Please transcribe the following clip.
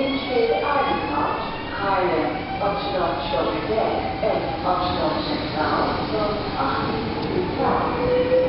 tweede aardehout, Haarlem, Amsterdam-Chauvet en Amsterdam Centraal van 1812.